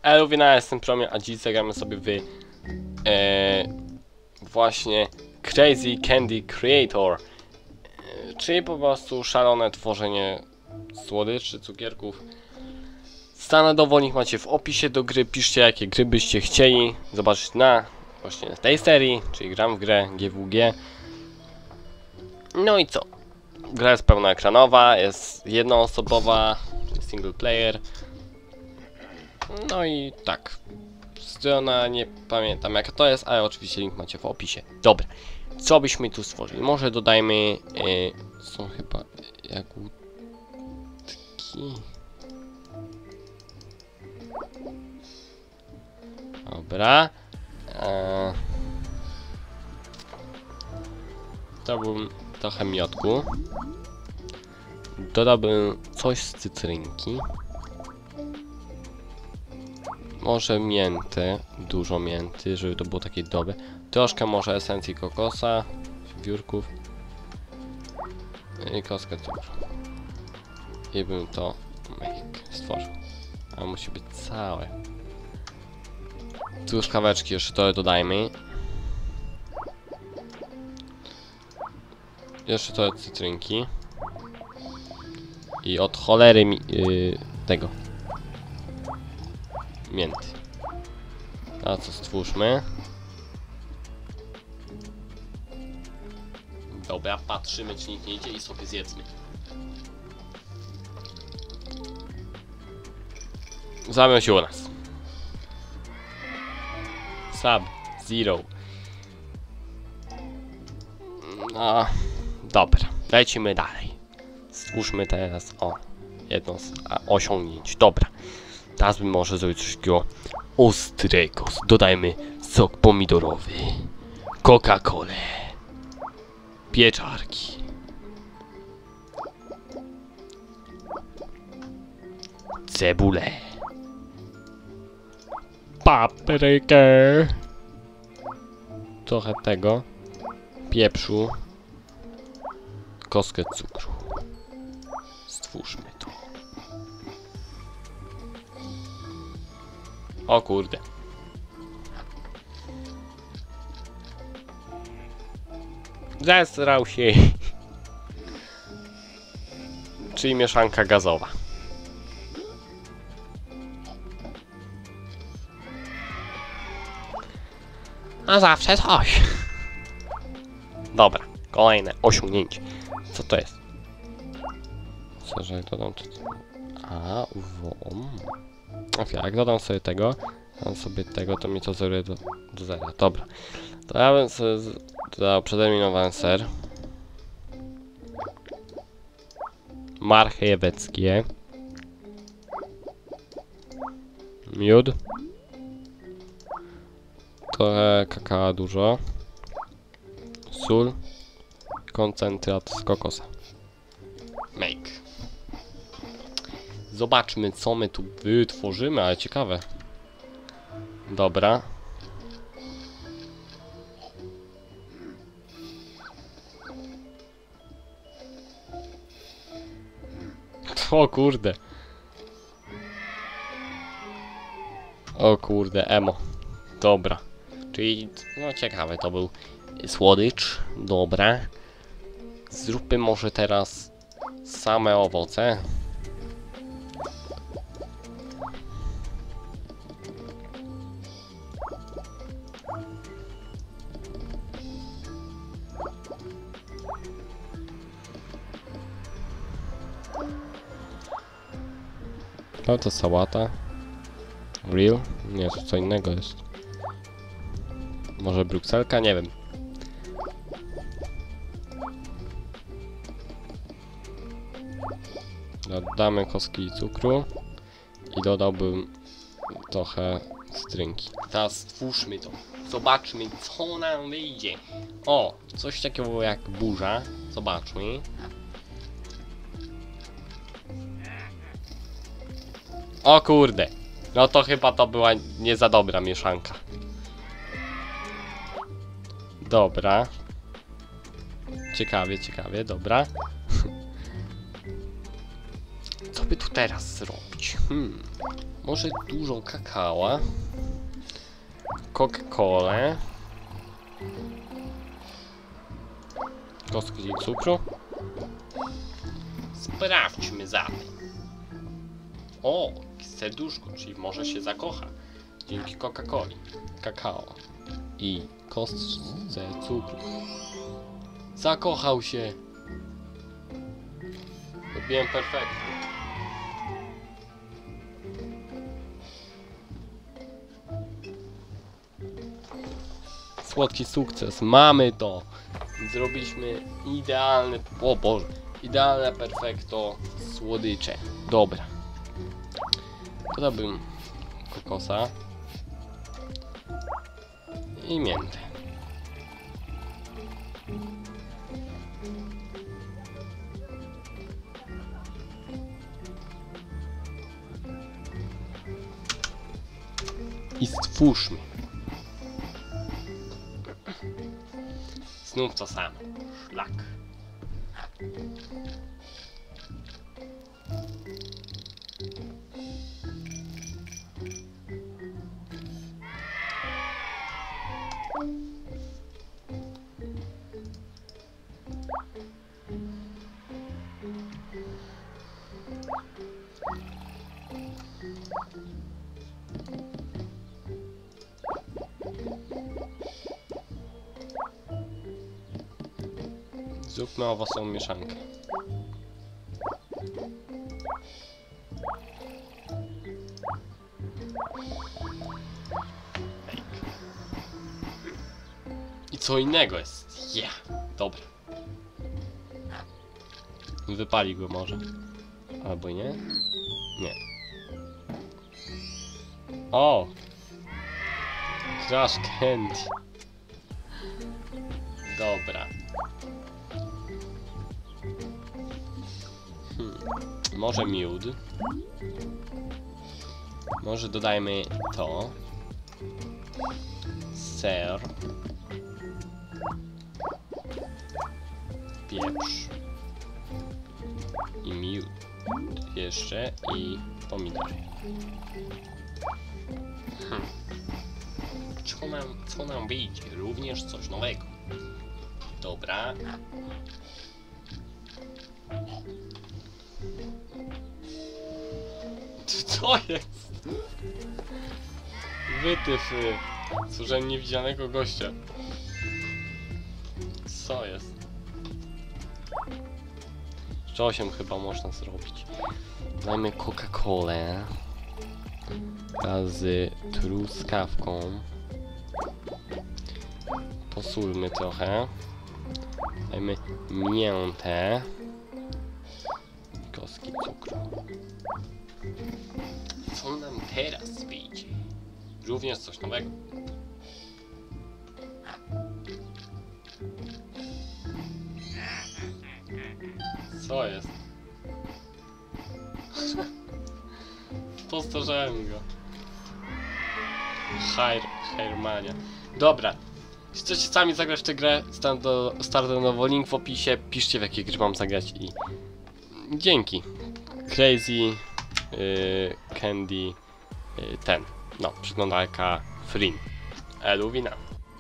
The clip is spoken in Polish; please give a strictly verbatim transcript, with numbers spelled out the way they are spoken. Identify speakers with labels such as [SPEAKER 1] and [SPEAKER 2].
[SPEAKER 1] Elwina, jestem Promie, a dziś zagramy sobie w e, właśnie Crazy Candy Creator, e, czyli po prostu szalone tworzenie słodyczy, cukierków. Stany dowolnik macie w opisie do gry, piszcie jakie gry byście chcieli zobaczyć na właśnie tej serii, czyli gram w grę G W G. No i co? Gra jest pełnoekranowa, jest jednoosobowa, czyli single player. No i tak. Strona, nie pamiętam jaka to jest, ale oczywiście link macie w opisie. Dobra, co byśmy tu stworzyli? Może dodajmy... Yy, są chyba jagódki... Dobra. Eee, to bym trochę miodku. Dodałbym coś z cytrynki. Może mięty, dużo mięty, żeby to było takie dobre. Troszkę może esencji kokosa, wiórków i kostkę cukru. I bym to make stworzył. A musi być całe. Truskaweczki jeszcze to dodajmy. Jeszcze to cytrynki. I od cholery mi, yy, tego. Mięty. A co stwórzmy? Dobra, patrzymy czy nikt nie idzie i sobie zjedzmy. Zamiał się u nas. Sub Zero. No, dobra, lecimy dalej. Stwórzmy teraz, o, jedno z a, osiągnięć. Dobra, teraz bym może zrobić coś takiego ostrego. Dodajmy sok pomidorowy, Coca-Colę, pieczarki, cebulę, paprykę, trochę tego, pieprzu, kostkę cukru. Stwórzmy to. O kurde. Zesrał się. Czyli mieszanka gazowa. A zawsze coś. Dobra, kolejne osiągnięcie. Co to jest? Co, że jak dodam to... A, uwom. Ok, jak dodam sobie tego, dodam sobie tego, to mi to zeruje do, do zera. Dobra. To ja bym sobie dodał przedeminowany ser. Marcheweckie. Miód. Trochę kakao dużo. Sól. Koncentrat z kokosa. Make. Zobaczmy co my tu wytworzymy, ale ciekawe. Dobra. O kurde. O kurde, emo. Dobra. Czyli, no ciekawe to był słodycz. Dobra. Zróbmy może teraz same owoce. No to sałata. Real? Nie, to co innego jest. Może brukselka? Nie wiem. Dodamy kostki cukru. I dodałbym trochę strynki. Teraz stwórzmy to. Zobaczmy co nam wyjdzie. O, coś takiego jak burza. Zobaczmy. O kurde. No to chyba to była nie za dobra mieszanka. Dobra. Ciekawie, ciekawie, dobra. Co by tu teraz zrobić? Hmm. Może dużo kakała. Coca-Colę. Kostki cukru. Sprawdźmy zatem. O, serduszko, czyli może się zakocha. Dzięki Coca-Coli. Kakao. I kostce cukru. Zakochał się. Robiłem perfekty. Słodki sukces. Mamy to. Zrobiliśmy idealny... O Boże. Idealne perfekto słodycze. Dobra. Dodałbym kokosa. I miętę. I stwórzmy. Znów to samo. Szlak. Zróbmy owocową mieszankę. I co innego jest. Yeah. Dobra. Wypali go może. Albo nie? Nie. O! Crash Candy. Dobra. Hmm. Może miód. Może dodajmy to. Ser. Pieprz. I miód. Jeszcze. I pomidory. Hmm. Co nam, co nam wyjdzie? Również coś nowego. Dobra. Co jest? Wytyfy. Służę niewidzianego gościa. Co jest? Jeszcze osiem chyba można zrobić. Dajmy Coca-Colę. Z truskawką. Posólmy trochę. Dajmy miętę. Kostki cukru. Co nam teraz wyjdzie? Również coś nowego. Co jest? Postarzałem go. Hair, Hairmania. Dobra. Jeśli chcecie sami zagrać w tę grę, standardowo link w opisie. Piszcie, w jakie gry mam zagrać i... Dzięki. Crazy... Yy, Candy... Yy, ten. No, przeglądarka Free. Eluwina.